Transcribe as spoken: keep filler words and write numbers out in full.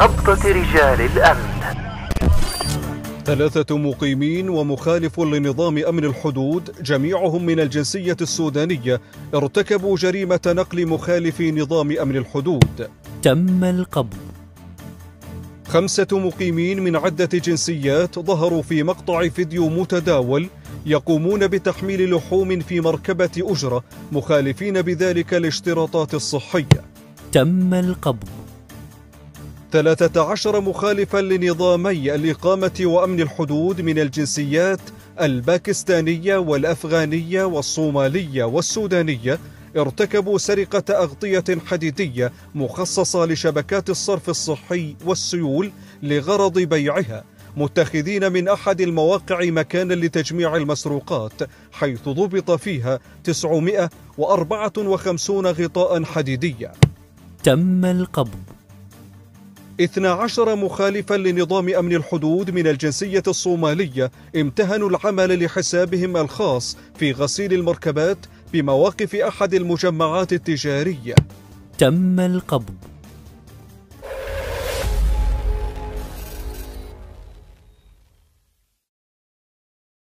قبضة رجال الأمن. ثلاثة مقيمين ومخالف لنظام أمن الحدود جميعهم من الجنسية السودانية ارتكبوا جريمة نقل مخالف نظام أمن الحدود. تم القبض. خمسة مقيمين من عدة جنسيات ظهروا في مقطع فيديو متداول يقومون بتحميل لحوم في مركبة أجرة مخالفين بذلك الاشتراطات الصحية. تم القبض. ثلاثة عشر مخالفا لنظامي الإقامة وأمن الحدود من الجنسيات الباكستانية والأفغانية والصومالية والسودانية ارتكبوا سرقة أغطية حديدية مخصصة لشبكات الصرف الصحي والسيول لغرض بيعها، متخذين من أحد المواقع مكانا لتجميع المسروقات، حيث ضبط فيها تسعمائة وأربعة وخمسين غطاء حديدية. تم القبض. اثنا عشر مخالفا لنظام أمن الحدود من الجنسية الصومالية امتهنوا العمل لحسابهم الخاص في غسيل المركبات بمواقف أحد المجمعات التجارية. تم القبض.